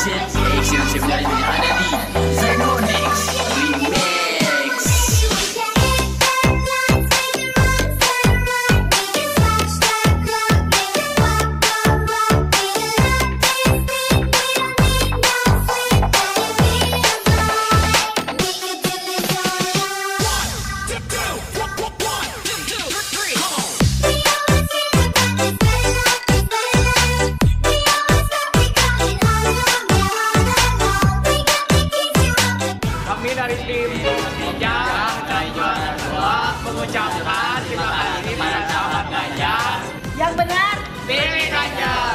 Action sebenarnya ada di Zenonex Remix. Dari tim Kejuaraan 2 mengucapkan terima kasih pada sahabat Gajah Yang benar pilih Gajah.